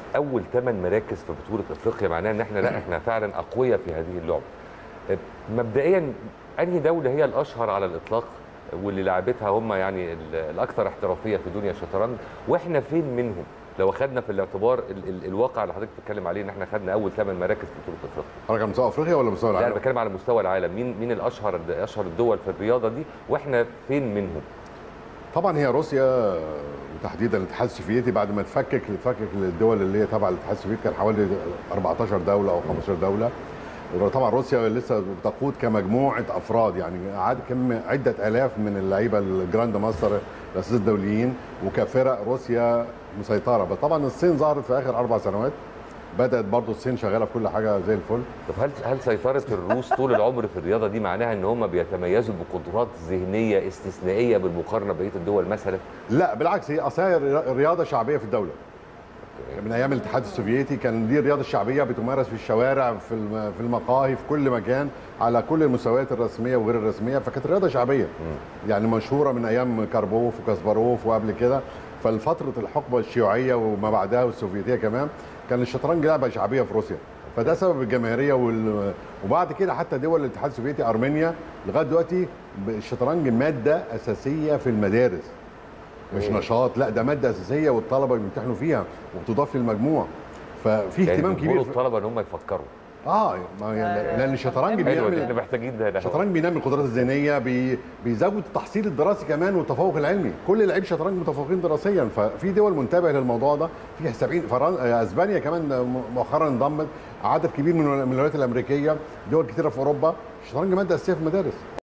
اول 8 مراكز في بطوله افريقيا، معناها ان احنا فعلا اقوياء في هذه اللعبه. مبدئيا انهي دوله هي الاشهر على الاطلاق واللي لعبتها هم يعني الاكثر احترافيه في دنيا الشطرنج، واحنا فين منهم لو اخذنا في الاعتبار الواقع اللي حضرتك بتتكلم عليه ان احنا خدنا اول 8 مراكز في بطوله افريقيا؟ حضرتك على مستوى افريقيا ولا مستوى لا، العالم؟ انا بتكلم على مستوى العالم. مين اشهر الدول في الرياضه دي واحنا فين منهم؟ طبعا هي روسيا، وتحديدا الاتحاد السوفيتي. بعد ما اتفكك الدول اللي هي تبع الاتحاد السوفيتي كان حوالي 14 دوله او 15 دوله. طبعا روسيا لسه بتقود كمجموعه افراد، يعني عده الاف من اللعيبه الجراند ماستر الاساتذه الدوليين، وكفرق روسيا مسيطره. بس طبعا الصين ظهرت في اخر 4 سنوات، بدات برضو الصين شغاله في كل حاجه زي الفل. طب هل سيطره الروس طول العمر في الرياضه دي معناها ان هم بيتميزوا بقدرات ذهنيه استثنائيه بالمقارنه ببقيه الدول مثلا؟ لا بالعكس، هي اصلا الرياضه شعبيه في الدوله. من ايام الاتحاد السوفيتي كان دي الرياضه الشعبيه بتمارس في الشوارع، في المقاهي، في كل مكان، على كل المستويات الرسميه وغير الرسميه، فكانت رياضه شعبيه. يعني مشهوره من ايام كاربوف وكاسباروف وقبل كده. فالفتره الحقبه الشيوعيه وما بعدها والسوفيتيه كمان كان الشطرنج لعبه شعبيه في روسيا، فده سبب الجماهيريه وبعد كده حتى دول الاتحاد السوفيتي، ارمينيا لغايه دلوقتي الشطرنج ماده اساسيه في المدارس، مش نشاط، لا ده ماده اساسيه والطلبه بيمتحنوا فيها وبتضاف للمجموع، ففي يعني اهتمام كبير الطلبه ان هم يفكروا. لان الشطرنج احنا محتاجين ده. الشطرنج بينمي القدرات الذهنيه، بيزود التحصيل الدراسي كمان والتفوق العلمي. كل لعيب شطرنج متفوقين دراسيا، ففي دول منتبه للموضوع ده. في 70 اسبانيا كمان مؤخرا انضمت، عدد كبير من الولايات الامريكيه، دول كثيره في اوروبا. الشطرنج ماده اساسيه في المدارس.